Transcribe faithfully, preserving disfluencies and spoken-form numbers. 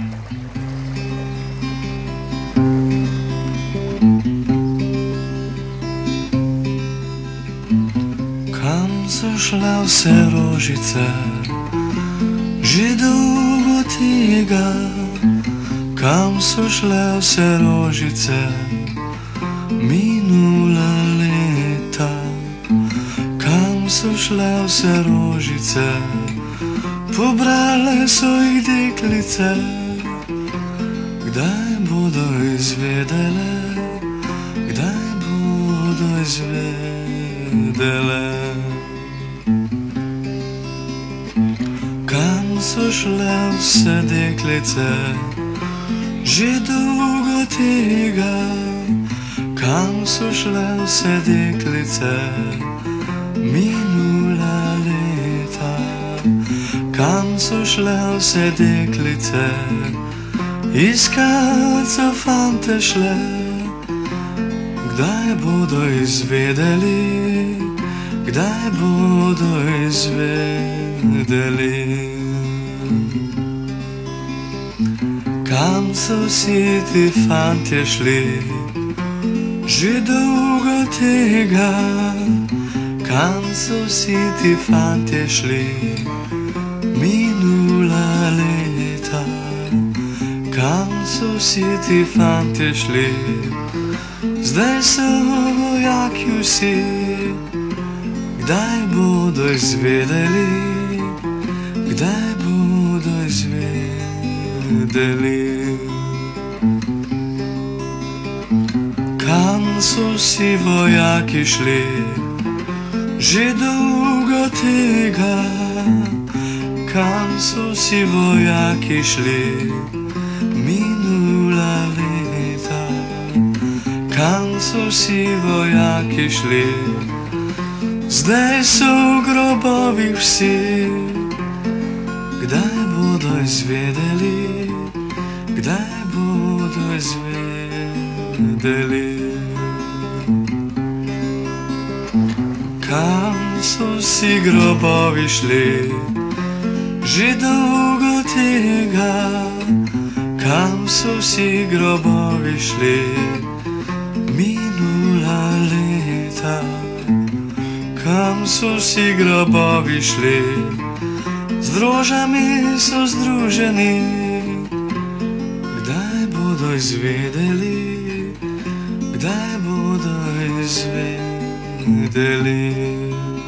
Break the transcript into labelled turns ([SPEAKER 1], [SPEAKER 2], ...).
[SPEAKER 1] Kam so šle vse rožice, že dolgo tega? Kam so šle vse rožice, minula leta? Kam so šle vse rožice, pobrale so jih deklice? Kdaj bodo izvedele, kdaj bodo izvedele? Kam so šle vse deklice, že dolgo tega? Kam so šle vse deklice, minula leta? Kam so šle vse deklice, iskat so fante šle? Kdaj bodo izvedeli, kdaj bodo izvedeli? Kam so vsi ti fantje šli, že dolgo tega? Kam so vsi ti fantje šli, minula leta? Kam so vsi ti fantje šli, zdaj so vojaki vsi? Kdaj bodo izvedeli, kdaj bodo izvedeli? Kam so vsi vojaki šli, že dolgo tega? Kam so vsi vojaki šli, minula leta? Kam so vsi vojaki šli, zdaj so v grobovih vsi? Kdaj bodo izvedeli, kdaj bodo izvedeli? Kam so vsi grobovi šli, že dolgo tega? Kam so vsi grobovi šli, minula leta? Kam so vsi grobovi šli, z rožami so združeni? Kdaj bodo izvedeli, kdaj bodo izvedeli?